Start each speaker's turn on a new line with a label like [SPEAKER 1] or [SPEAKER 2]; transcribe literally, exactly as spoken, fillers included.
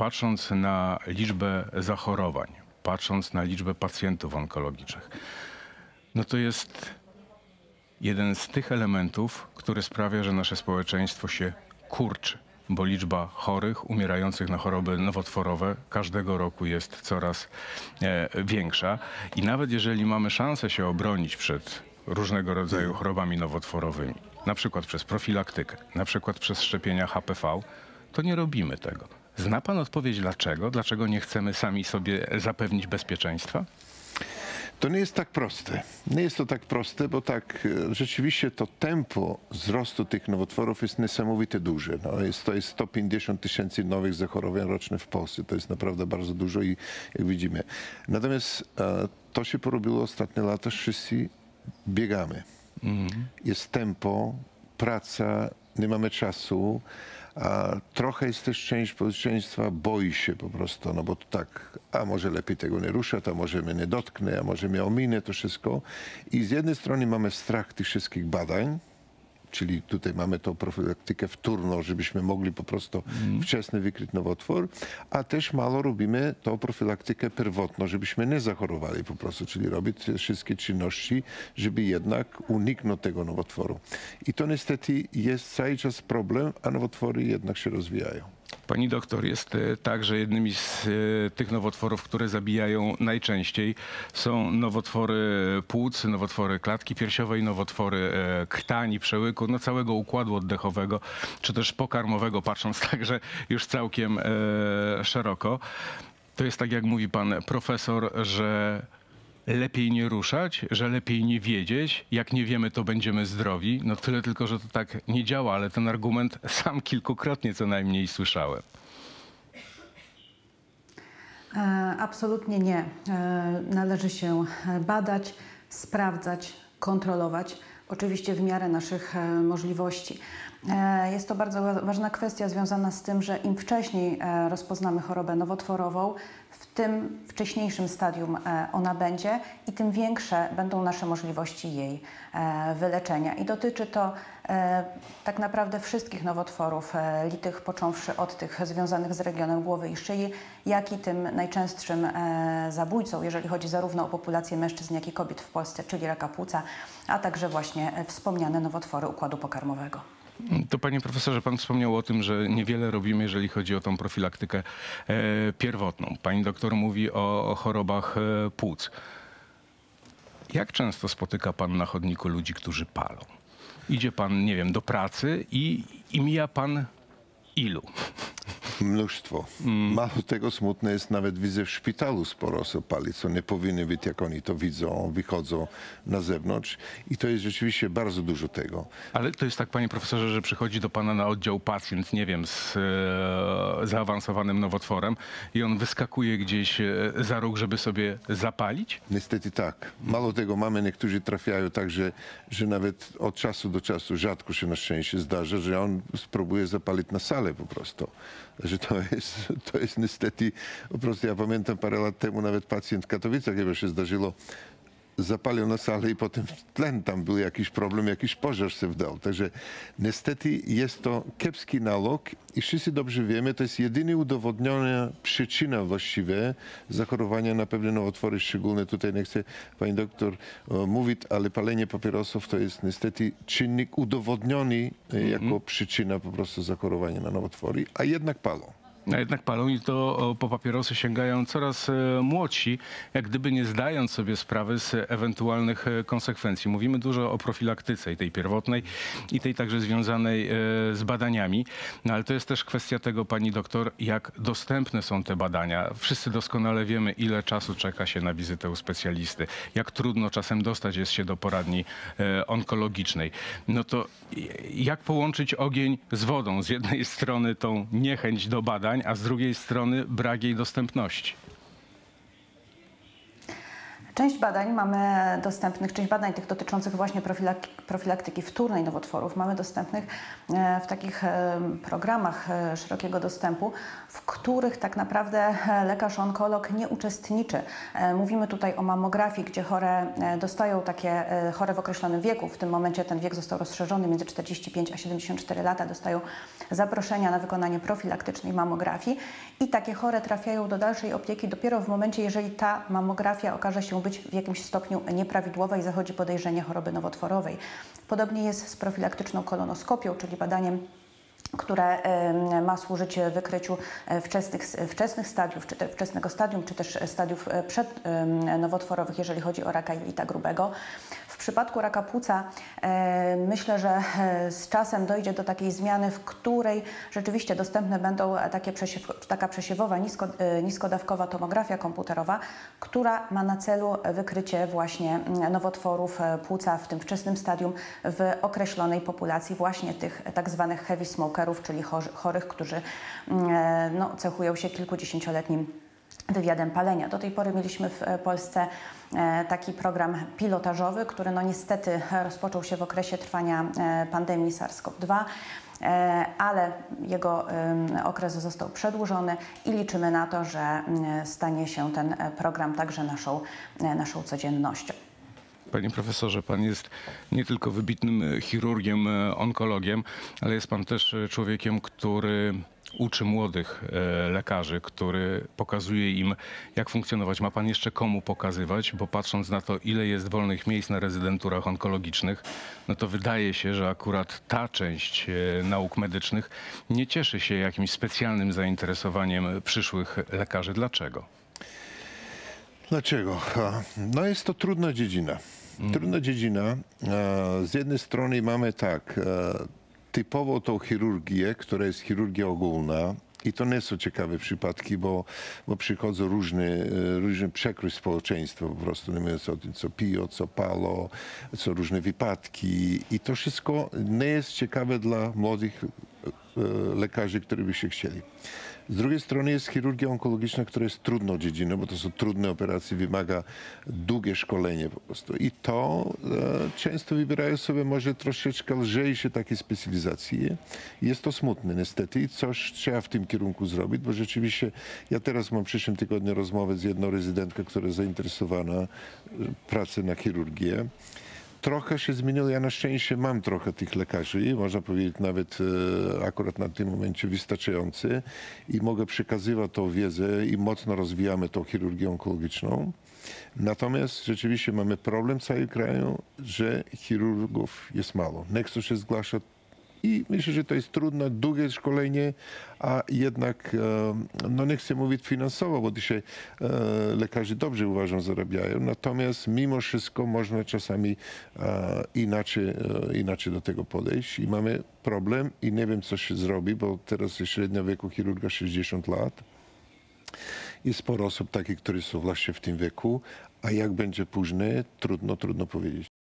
[SPEAKER 1] patrząc na liczbę zachorowań, patrząc na liczbę pacjentów onkologicznych, no to jest jeden z tych elementów, który sprawia, że nasze społeczeństwo się kurczy, bo liczba chorych, umierających na choroby nowotworowe każdego roku jest coraz e, większa. I nawet jeżeli mamy szansę się obronić przed różnego rodzaju chorobami nowotworowymi, na przykład przez profilaktykę, na przykład przez szczepienia H P V, to nie robimy tego. Zna pan odpowiedź dlaczego? Dlaczego nie chcemy sami sobie zapewnić bezpieczeństwa?
[SPEAKER 2] To nie jest tak proste. Nie jest to tak proste, bo tak rzeczywiście to tempo wzrostu tych nowotworów jest niesamowite duże. No, jest, to jest sto pięćdziesiąt tysięcy nowych zachorowań rocznie w Polsce. To jest naprawdę bardzo dużo i jak widzimy. Natomiast e, to się porobiło ostatnie lata, wszyscy biegamy. Mhm. Jest tempo, praca, nie mamy czasu. A trochę jest też część społeczeństwa boi się po prostu, no bo to tak, a może lepiej tego nie ruszać, a może mnie nie dotknę, a może mnie ominę to wszystko. I z jednej strony mamy strach tych wszystkich badań, czyli tutaj mamy tą profilaktykę wtórną, żebyśmy mogli po prostu mm. wczesny wykryć nowotwór, a też mało robimy tą profilaktykę pierwotną, żebyśmy nie zachorowali po prostu, czyli robić wszystkie czynności, żeby jednak uniknąć tego nowotworu. I to niestety jest cały czas problem, a nowotwory jednak się rozwijają.
[SPEAKER 1] Pani doktor, jest tak, że jednymi z tych nowotworów, które zabijają najczęściej, są nowotwory płuc, nowotwory klatki piersiowej, nowotwory krtani, przełyku, no całego układu oddechowego, czy też pokarmowego, patrząc także już całkiem e, szeroko. To jest tak, jak mówi pan profesor, że lepiej nie ruszać, że lepiej nie wiedzieć. Jak nie wiemy, to będziemy zdrowi. No tyle tylko, że to tak nie działa, ale ten argument sam kilkukrotnie co najmniej słyszałem.
[SPEAKER 3] Absolutnie nie. Należy się badać, sprawdzać, kontrolować. Oczywiście w miarę naszych możliwości. Jest to bardzo ważna kwestia związana z tym, że im wcześniej rozpoznamy chorobę nowotworową, w tym wcześniejszym stadium ona będzie i tym większe będą nasze możliwości jej wyleczenia. I dotyczy to tak naprawdę wszystkich nowotworów litych, począwszy od tych związanych z regionem głowy i szyi, jak i tym najczęstszym zabójcą, jeżeli chodzi zarówno o populację mężczyzn, jak i kobiet w Polsce, czyli raka płuca, a także właśnie wspomniane nowotwory układu pokarmowego.
[SPEAKER 1] To panie profesorze, pan wspomniał o tym, że niewiele robimy, jeżeli chodzi o tą profilaktykę e, pierwotną. Pani doktor mówi o, o chorobach e, płuc. Jak często spotyka pan na chodniku ludzi, którzy palą? Idzie pan, nie wiem, do pracy i, i mija pan ilu?
[SPEAKER 2] Mnóstwo. Mm. Mało tego, smutne jest, nawet widzę w szpitalu sporo osób pali, co nie powinny być, jak oni to widzą, wychodzą na zewnątrz. I to jest rzeczywiście bardzo dużo tego.
[SPEAKER 1] Ale to jest tak, panie profesorze, że przychodzi do pana na oddział pacjent, nie wiem, z e, zaawansowanym nowotworem i on wyskakuje gdzieś e, za róg, żeby sobie zapalić?
[SPEAKER 2] Niestety tak. Mało tego, mamy, niektórzy trafiają tak, że, że nawet od czasu do czasu, rzadko się na szczęście zdarza, że on spróbuje zapalić na salę po prostu. Że to jest, to jest niestety, po prostu ja pamiętam parę lat temu nawet pacjent w Katowicach, jakby się zdarzyło, zapalił na salę i potem w tlen tam był jakiś problem, jakiś pożar się wdał. Także niestety jest to kiepski nalog i wszyscy dobrze wiemy, to jest jedyna udowodniona przyczyna właściwie zachorowania na pewne nowotwory, szczególnie tutaj nie chcę pani doktor o, mówić, ale palenie papierosów to jest niestety czynnik udowodniony mm-hmm. jako przyczyna po prostu zachorowania na nowotwory, a jednak palą.
[SPEAKER 1] A jednak palą i to po papierosy sięgają coraz młodsi, jak gdyby nie zdając sobie sprawy z ewentualnych konsekwencji. Mówimy dużo o profilaktyce i tej pierwotnej i tej także związanej z badaniami, no ale to jest też kwestia tego, pani doktor, jak dostępne są te badania. Wszyscy doskonale wiemy, ile czasu czeka się na wizytę u specjalisty, jak trudno czasem dostać jest się do poradni onkologicznej. No to jak połączyć ogień z wodą? Z jednej strony tą niechęć do badań, a z drugiej strony brak jej dostępności.
[SPEAKER 3] Część badań mamy dostępnych, część badań tych dotyczących właśnie profilak- profilaktyki wtórnej nowotworów mamy dostępnych e, w takich e, programach e, szerokiego dostępu, w których tak naprawdę e, lekarz onkolog nie uczestniczy. E, Mówimy tutaj o mammografii, gdzie chore e, dostają takie e, chore w określonym wieku. W tym momencie ten wiek został rozszerzony między czterdzieści pięć a siedemdziesiąt cztery lata. Dostają zaproszenia na wykonanie profilaktycznej mammografii i takie chore trafiają do dalszej opieki dopiero w momencie, jeżeli ta mammografia okaże się być w jakimś stopniu nieprawidłowa i zachodzi podejrzenie choroby nowotworowej. Podobnie jest z profilaktyczną kolonoskopią, czyli badaniem, które em, ma służyć wykryciu e, wczesnych, wczesnych stadiów, czy te, wczesnego stadium, czy też stadiów e, przednowotworowych, jeżeli chodzi o raka jelita grubego. W przypadku raka płuca e, myślę, że e, z czasem dojdzie do takiej zmiany, w której rzeczywiście dostępne będą takie przesiew, taka przesiewowa, nisko, e, niskodawkowa tomografia komputerowa, która ma na celu wykrycie właśnie nowotworów e, płuca w tym wczesnym stadium w określonej populacji właśnie tych tak zwanych heavy smokerów, czyli chorzy, chorych, którzy e, no, cechują się kilkudziesięcioletnim wywiadem palenia. Do tej pory mieliśmy w Polsce e, taki program pilotażowy, który no niestety rozpoczął się w okresie trwania e, pandemii SARS-CoV dwa, e, ale jego e, okres został przedłużony i liczymy na to, że e, stanie się ten program także naszą, e, naszą codziennością.
[SPEAKER 1] Panie profesorze, pan jest nie tylko wybitnym chirurgiem, onkologiem, ale jest pan też człowiekiem, który uczy młodych e, lekarzy, który pokazuje im, jak funkcjonować. Ma pan jeszcze komu pokazywać, bo patrząc na to, ile jest wolnych miejsc na rezydenturach onkologicznych, no to wydaje się, że akurat ta część e, nauk medycznych nie cieszy się jakimś specjalnym zainteresowaniem przyszłych lekarzy. Dlaczego?
[SPEAKER 2] Dlaczego? No jest to trudna dziedzina. Trudna dziedzina. Z jednej strony mamy tak, typowo tą chirurgię, która jest chirurgia ogólna. I to nie są ciekawe przypadki, bo, bo przychodzą różny, różny przekrój społeczeństwa po prostu, nie mówiąc o tym, co piją, co palą, co różne wypadki. I to wszystko nie jest ciekawe dla młodych lekarzy, którzy by się chcieli. Z drugiej strony jest chirurgia onkologiczna, która jest trudną dziedziną, bo to są trudne operacje, wymaga długie szkolenie po prostu. I to e, często wybierają sobie może troszeczkę lżejsze takie specjalizacje. Jest to smutne niestety i coś trzeba w tym kierunku zrobić, bo rzeczywiście ja teraz mam w przyszłym tygodniu rozmowę z jedną rezydentką, która jest zainteresowana e, pracą na chirurgię. Trochę się zmieniło. Ja na szczęście mam trochę tych lekarzy, można powiedzieć nawet e, akurat na tym momencie wystarczający i mogę przekazywać tą wiedzę i mocno rozwijamy tą chirurgię onkologiczną. Natomiast rzeczywiście mamy problem w całym kraju, że chirurgów jest mało. Nie chcą się zgłaszać i myślę, że to jest trudne, długie szkolenie, a jednak, no nie chcę mówić finansowo, bo dzisiaj e, lekarze dobrze uważam zarabiają, natomiast mimo wszystko można czasami e, inaczej, e, inaczej do tego podejść i mamy problem i nie wiem, co się zrobi, bo teraz jest średnia wieku chirurga sześćdziesiąt lat. I sporo osób takich, które są właśnie w tym wieku, a jak będzie później, trudno, trudno powiedzieć.